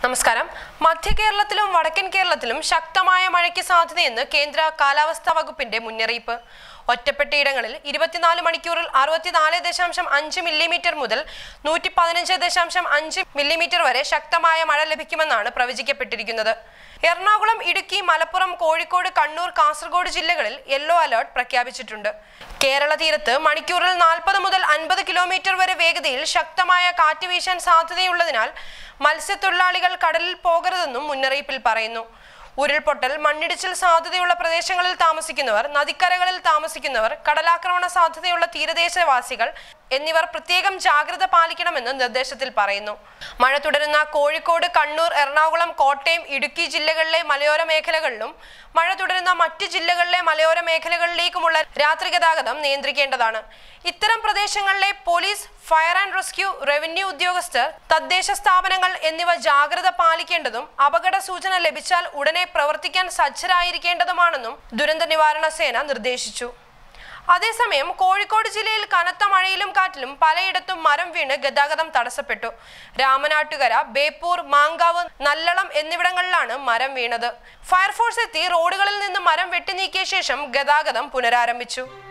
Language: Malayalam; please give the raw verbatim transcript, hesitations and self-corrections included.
നമസ്കാരം. മധ്യ കേരളത്തിലും വടക്കൻ കേരളത്തിലും ശക്തമായ മഴയ്ക്ക് സാധ്യതയെന്ന് കേന്ദ്ര കാലാവസ്ഥാ വകുപ്പിന്റെ മുന്നറിയിപ്പ്. ഒറ്റപ്പെട്ടയിടങ്ങളിൽ ഇരുപത്തിനാല് മണിക്കൂറിൽ അറുപത്തിനാല് ദശാംശം അഞ്ച് മില്ലിമീറ്റർ മുതൽ നൂറ്റി പതിനഞ്ച് ദശാംശം അഞ്ച് മില്ലിമീറ്റർ വരെ ശക്തമായ മഴ ലഭിക്കുമെന്നാണ് പ്രവചിക്കപ്പെട്ടിരിക്കുന്നത്. എറണാകുളം, ഇടുക്കി, മലപ്പുറം, കോഴിക്കോട്, കണ്ണൂർ, കാസർഗോഡ് ജില്ലകളിൽ യെല്ലോ അലർട്ട് പ്രഖ്യാപിച്ചിട്ടുണ്ട്. കേരള തീരത്ത് മണിക്കൂറിൽ നാൽപ്പത് മുതൽ അൻപത് കിലോമീറ്റർ വരെ വേഗതയിൽ ശക്തമായ കാറ്റ് വീശാൻ സാധ്യതയുള്ളതിനാൽ മത്സ്യത്തൊഴിലാളികൾ കടലിൽ പോകരുതെന്നും മുന്നറിയിപ്പിൽ പറയുന്നു. ഉരുൾപൊട്ടൽ, മണ്ണിടിച്ചിൽ സാധ്യതയുള്ള പ്രദേശങ്ങളിൽ താമസിക്കുന്നവർ, നദിക്കരകളിൽ താമസിക്കുന്നവർ, കടലാക്രമണ സാധ്യതയുള്ള തീരദേശവാസികൾ എന്നിവർ പ്രത്യേകം ജാഗ്രത പാലിക്കണമെന്ന് നിർദ്ദേശത്തിൽ പറയുന്നു. മഴ തുടരുന്ന കോഴിക്കോട്, കണ്ണൂർ, എറണാകുളം, കോട്ടയം, ഇടുക്കി ജില്ലകളിലെ മലയോര മേഖലകളിലും മഴ തുടരുന്ന മറ്റ് ജില്ലകളിലെ മലയോര മേഖലകളിലേക്കുമുള്ള രാത്രി ഗതാഗതം നിയന്ത്രിക്കേണ്ടതാണ്. ഇത്തരം പ്രദേശങ്ങളിലെ police, fire and rescue, revenue ഉദ്യോഗസ്ഥർ, തദ്ദേശ സ്ഥാപനങ്ങൾ എന്നിവ ജാഗ്രത പാലിക്കേണ്ടതും അപകട സൂചന ലഭിച്ചാൽ ഉടനെ പ്രവർത്തിക്കാൻ സജ്ജരായിരിക്കേണ്ടതുമാണെന്നും ദുരന്ത നിവാരണ സേന നിർദ്ദേശിച്ചു. അതേസമയം കോഴിക്കോട് ജില്ലയിൽ കനത്ത മഴയിലും കാറ്റിലും പലയിടത്തും മരം വീണ് ഗതാഗതം തടസ്സപ്പെട്ടു. രാമനാട്ടുകര, ബേപ്പൂർ, മാങ്കാവ്, നല്ലളം എന്നിവിടങ്ങളിലാണ് മരം വീണത്. ഫയർഫോഴ്സ് എത്തി റോഡുകളിൽ നിന്ന് മരം വെട്ടിനീക്കിയ ശേഷം ഗതാഗതം പുനരാരംഭിച്ചു.